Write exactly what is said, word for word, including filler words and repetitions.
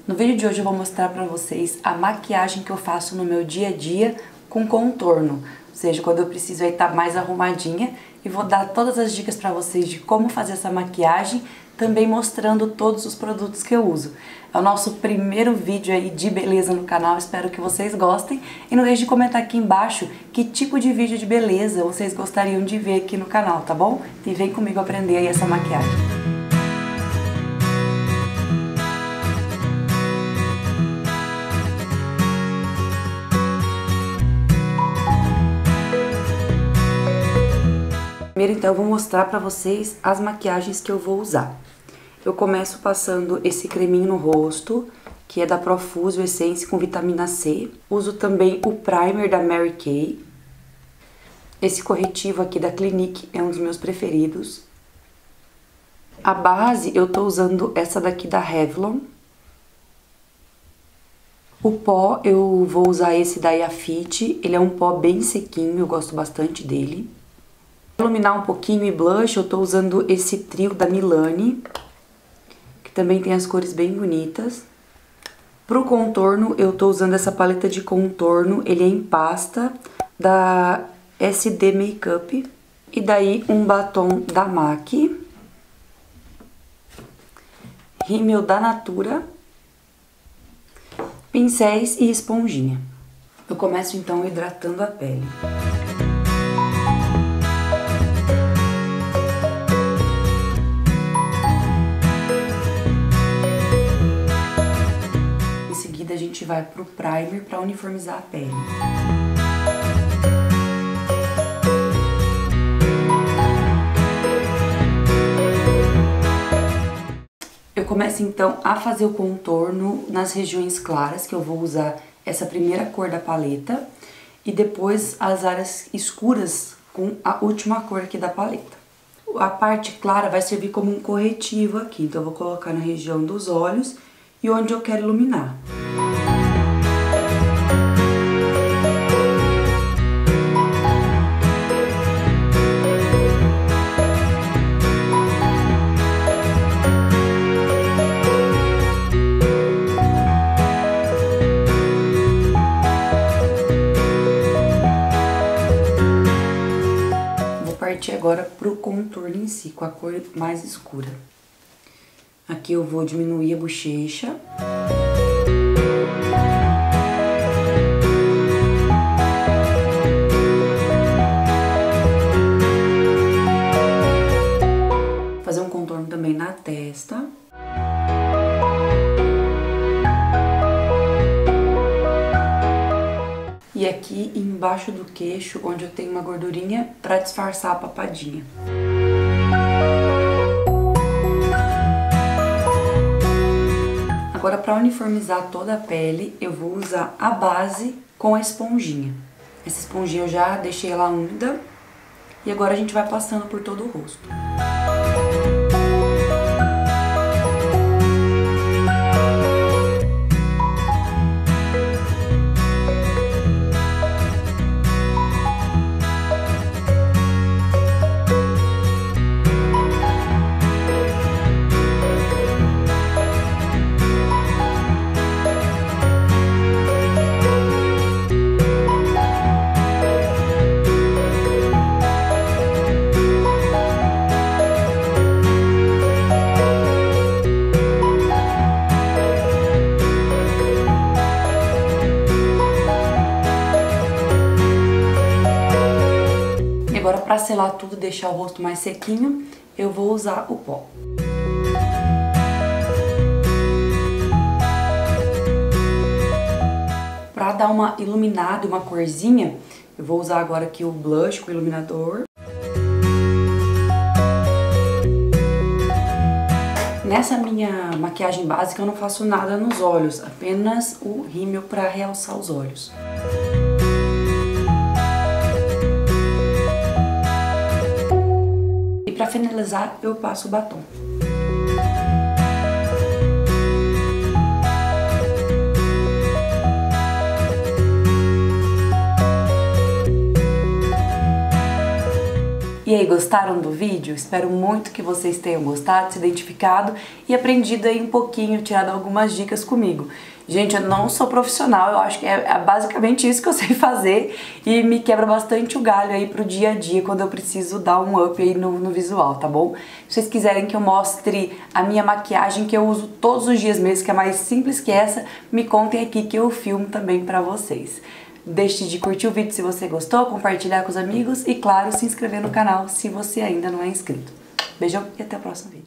No vídeo de hoje eu vou mostrar pra vocês a maquiagem que eu faço no meu dia a dia com contorno, ou seja, quando eu preciso aí estar mais arrumadinha, e vou dar todas as dicas pra vocês de como fazer essa maquiagem, também mostrando todos os produtos que eu uso. É o nosso primeiro vídeo aí de beleza no canal, espero que vocês gostem, e não deixe de comentar aqui embaixo que tipo de vídeo de beleza vocês gostariam de ver aqui no canal, tá bom? E vem comigo aprender aí essa maquiagem. Primeiro, então, eu vou mostrar pra vocês as maquiagens que eu vou usar. Eu começo passando esse creminho no rosto, que é da Profusion Essence com vitamina C. Uso também o primer da Mary Kay. Esse corretivo aqui da Clinique é um dos meus preferidos. A base, eu tô usando essa daqui da Revlon. O pó, eu vou usar esse da Yafit. Ele é um pó bem sequinho, eu gosto bastante dele. Para iluminar um pouquinho e blush, eu tô usando esse trio da Milani, que também tem as cores bem bonitas. Pro contorno, eu tô usando essa paleta de contorno, ele é em pasta, da S D Makeup. E daí um batom da MAC, rímel da Natura, pincéis e esponjinha. Eu começo então hidratando a pele. A gente vai pro primer para uniformizar a pele. Eu começo então a fazer o contorno nas regiões claras, que eu vou usar essa primeira cor da paleta, e depois as áreas escuras com a última cor aqui da paleta. A parte clara vai servir como um corretivo aqui, então eu vou colocar na região dos olhos e onde eu quero iluminar. Vou partir agora pro contorno em si, com a cor mais escura. Aqui eu vou diminuir a bochecha. Fazer um contorno também na testa. E aqui embaixo do queixo, onde eu tenho uma gordurinha, pra disfarçar a papadinha. Agora, para uniformizar toda a pele, eu vou usar a base com a esponjinha. Essa esponjinha eu já deixei ela úmida. E agora a gente vai passando por todo o rosto. Agora, para selar tudo e deixar o rosto mais sequinho, eu vou usar o pó. Para dar uma iluminada, uma corzinha, eu vou usar agora aqui o blush com o iluminador. Nessa minha maquiagem básica eu não faço nada nos olhos, apenas o rímel para realçar os olhos. E para finalizar eu passo o batom. E aí, gostaram do vídeo? Espero muito que vocês tenham gostado, se identificado e aprendido aí um pouquinho, tirado algumas dicas comigo. Gente, eu não sou profissional, eu acho que é basicamente isso que eu sei fazer e me quebra bastante o galho aí pro dia a dia quando eu preciso dar um up aí no, no visual, tá bom? Se vocês quiserem que eu mostre a minha maquiagem que eu uso todos os dias mesmo, que é mais simples que essa, me contem aqui que eu filmo também pra vocês. Deixe de curtir o vídeo se você gostou, compartilhar com os amigos e, claro, se inscrever no canal se você ainda não é inscrito. Beijão e até o próximo vídeo.